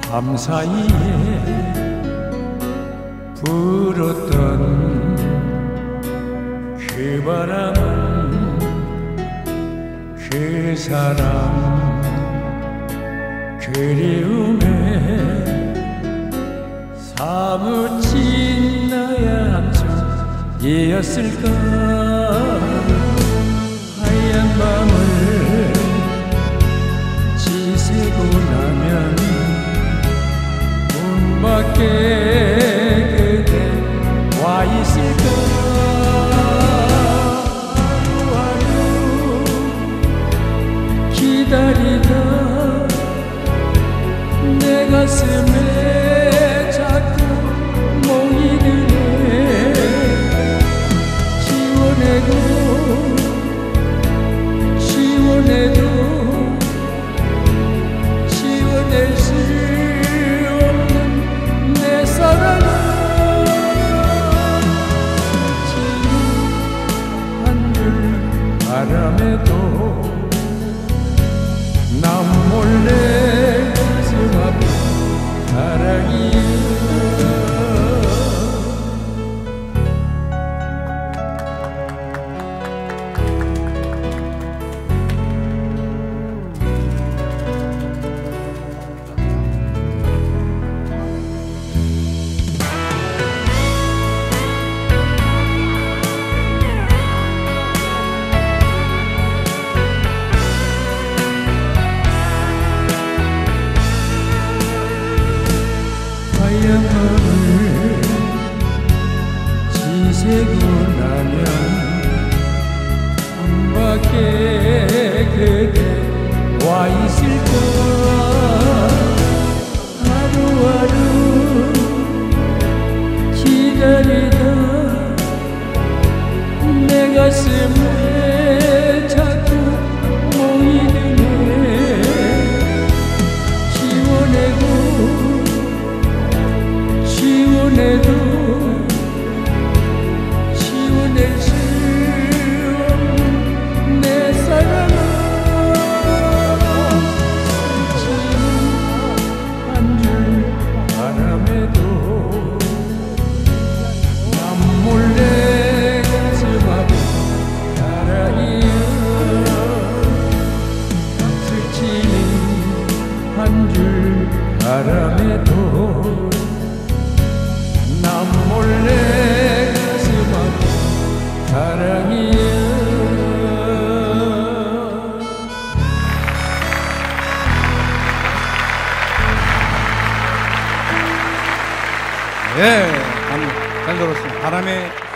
밤사이에 불었던 그 바람은 그 사람 그리움에 사무친 나의 한숨이었을까. 하얀 밤을 지새고 나면 문 밖에 그대 와 있을까. 하루하루 기다리다 내 가슴에 자꾸 멍이 드네. 지워낼 수 없는 내 사랑은 지는 한 줄 바람에도 난 몰래 가슴 아픈 사랑이야. 하얀 밤을 지새고 나면 문 밖에 그대 와 있을까. 하루하루 기다리다 내 가슴에 자꾸 멍이 드네. 지워낼 수 없는 내 사랑은 지는 한 줄 바람에도 난 몰래 가슴 아픈 사랑이야. 스치는 한 줄 바람에도 난 몰래 가슴 아픈 사랑이야. 네, 잘 들었습니다. 바람에